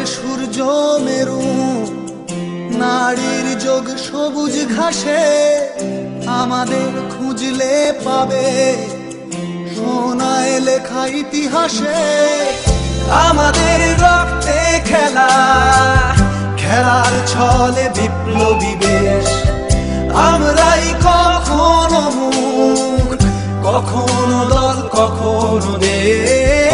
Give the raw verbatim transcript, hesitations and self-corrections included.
সূর্য মেরু, নারীর যোগ সবুজ ঘাসে আমাদের খুঁজলে পাবে সোনায় লেখা ইতিহাসে। আমাদের রক্তে খেলা, খেলার ছলে বিপ্লবী বেশ, আমরাই কখনো মুখ, কখনো দল, কখনো দেশ।